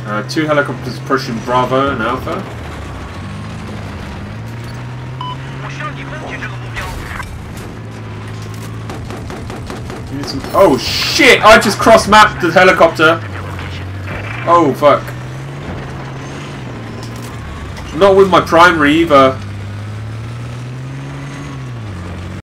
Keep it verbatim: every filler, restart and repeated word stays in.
Uh, two helicopters pushing Bravo and Alpha. Need some... Oh shit! I just cross-mapped the helicopter. Oh fuck. Not with my primary either.